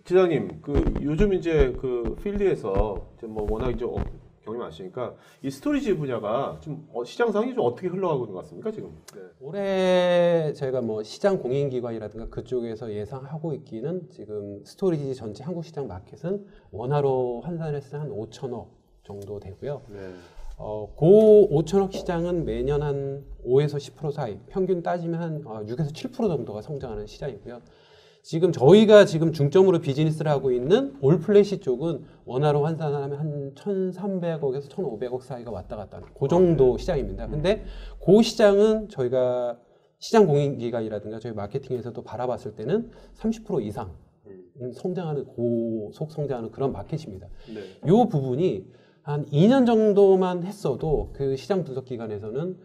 지장님, 요즘 이제 필드에서 이제 뭐 워낙 이제 경험이 많으시니까 이 스토리지 분야가 좀 시장 상황이 좀 어떻게 흘러가고 있는 것 같습니까 지금? 네. 올해 저희가 뭐 시장 공인기관이라든가 그쪽에서 예상하고 있기는 지금 스토리지 전체 한국 시장 마켓은 원화로 환산했을 때 한 5천억 정도 되고요. 네. 그 5천억 시장은 매년 한 5에서 10% 사이, 평균 따지면 한 6에서 7% 정도가 성장하는 시장이고요. 지금 저희가 지금 중점으로 비즈니스를 하고 있는 올플래시 쪽은 원화로 환산하면 한 1,300억에서 1,500억 사이가 왔다 갔다 하는 그 정도 시장입니다. 근데 그 시장은 저희가 시장 공인기관이라든가 저희 마케팅에서도 바라봤을 때는 30% 이상 성장하는 고속 성장하는 그런 마켓입니다. 네. 이 부분이 한 2년 정도만 했어도 그 시장 분석 기관에서는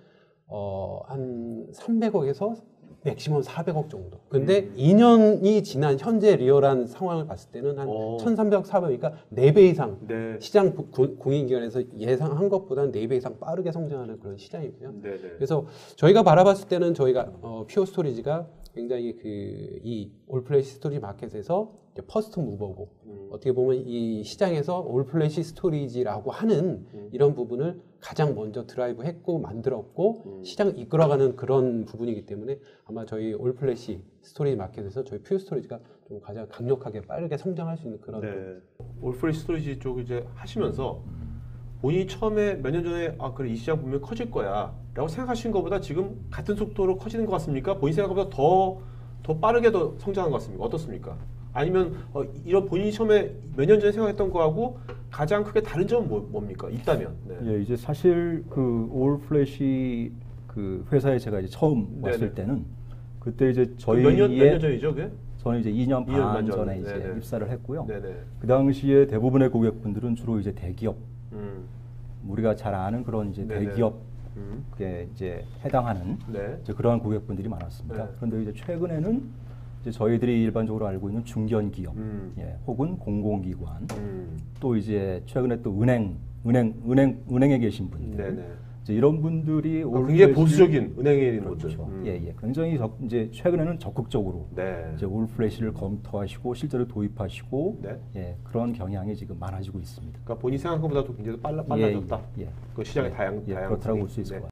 한 300억에서 맥시멈 400억 정도. 근데 2년이 지난 현재 리얼한 상황을 봤을 때는 한 1,300억, 400억이니까 4배 이상 네. 시장 공인기관에서 예상한 것보다는 4배 이상 빠르게 성장하는 그런 시장이고요. 네. 그래서 저희가 바라봤을 때는 저희가 퓨어 스토리지가 굉장히 이 올플래시 스토리지 마켓에서 퍼스트 무버고 어떻게 보면 이 시장에서 올플래시 스토리지라고 하는 이런 부분을 가장 먼저 드라이브 했고 만들었고 시장을 이끌어가는 그런 부분이기 때문에 아마 저희 올플래시 스토리지 마켓에서 저희 퓨어 스토리지가 좀 가장 강력하게 빠르게 성장할 수 있는 그런 네. 올플래시 스토리지 쪽 이제 하시면서 본인이 처음에 몇 년 전에 그래 이 시장 분명 커질 거야 라고 생각하신 것보다 지금 같은 속도로 커지는 것 같습니까? 본인 생각보다 더 빠르게 더 성장한 것 같습니까? 어떻습니까? 아니면 이런 본인이 처음에 몇 년 전에 생각했던 거하고 가장 크게 다른 점은 뭡니까? 있다면. 네. 예, 이제 사실 올플래시 회사에 제가 이제 처음 왔을 때는 그때 이제 몇 년 전이죠, 그게? 저는 이제 2년 반 전에 이제 네네. 입사를 했고요. 네네. 그 당시에 대부분의 고객분들은 주로 이제 대기업, 우리가 잘 아는 그런 이제 네네. 대기업에 이제 해당하는 네. 이제 그러한 고객분들이 많았습니다. 네. 그런데 이제 최근에는 이제 저희들이 일반적으로 알고 있는 중견 기업, 예, 혹은 공공기관, 또 이제 최근에 또 은행에 계신 분들, 네네. 이제 이런 분들이 굉장히 보수적인 은행에 있는 그렇죠. 곳들. 예. 굉장히 이제 최근에는 적극적으로 네. 이제 올플래시를 검토하시고 실제로 도입하시고 네. 예, 그런 경향이 지금 많아지고 있습니다. 그러니까 본인 생각한 것보다도 굉장히 빨라졌다. 예. 그 시장의 예, 다양성이. 그렇다고 볼 수 있을 것